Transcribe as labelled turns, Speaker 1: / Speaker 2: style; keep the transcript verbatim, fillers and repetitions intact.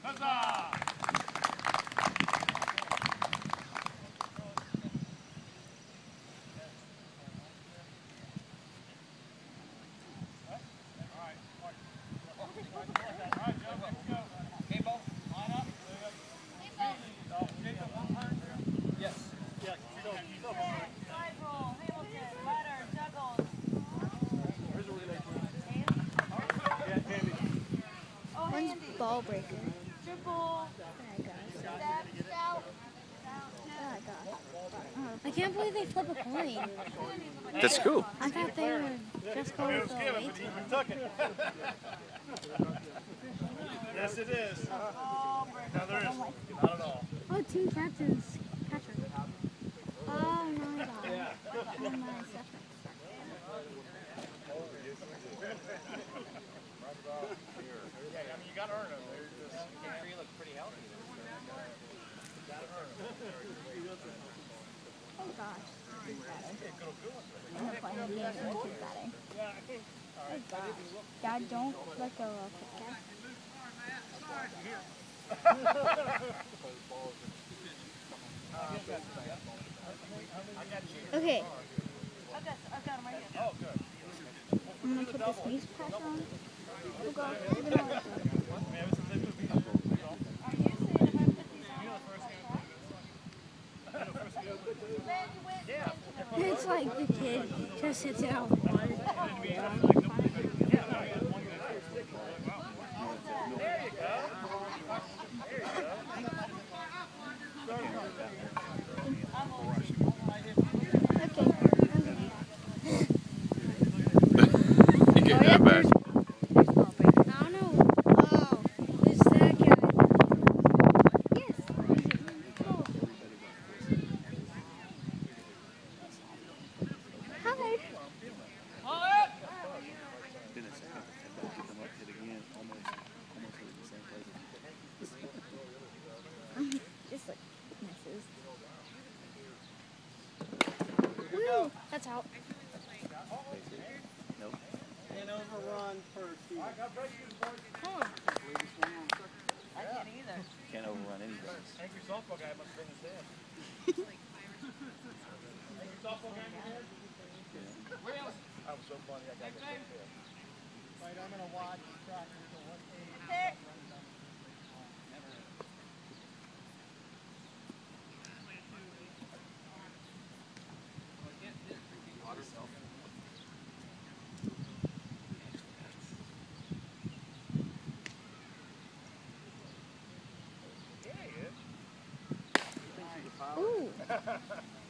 Speaker 1: Ball breaker.
Speaker 2: Triple.
Speaker 1: I can't believe they flip a coin.
Speaker 3: That's cool.
Speaker 1: I thought they were just going with the weight.
Speaker 4: Yes, it is.
Speaker 2: Oh,
Speaker 4: No, there is. Not at all.
Speaker 1: Oh, team captain's catcher. Oh my god.
Speaker 4: Yeah.
Speaker 1: Oh my suffix.
Speaker 4: Yeah, I mean, you got to earn them. They're just, you can't look pretty healthy. You got to earn them.
Speaker 1: Oh gosh. He's batting. I'm not playing a game and he's batting. Oh gosh. Dad, don't let go of it, okay? Okay.
Speaker 2: I've got, I've got 'em right here.
Speaker 4: Oh, good.
Speaker 1: I'm gonna put this sneeze patch on. Oh god. We're gonna let go.
Speaker 2: Are you saying if I put these on?
Speaker 1: It's like the kid just sits out.
Speaker 3: You get that back.
Speaker 1: I don't know. Oh, it's that guy. Yes. Hi. Just like misses. Woo! That's out.
Speaker 5: Can't overrun first.
Speaker 1: Come on.
Speaker 2: I can't either.
Speaker 3: Can't overrun anybody.
Speaker 4: Angry softball guy must have been his dad. Angry softball guy in your head? That was so funny. I got that.
Speaker 5: Right, I'm going to watch track until what
Speaker 2: Pick.
Speaker 1: Ooh.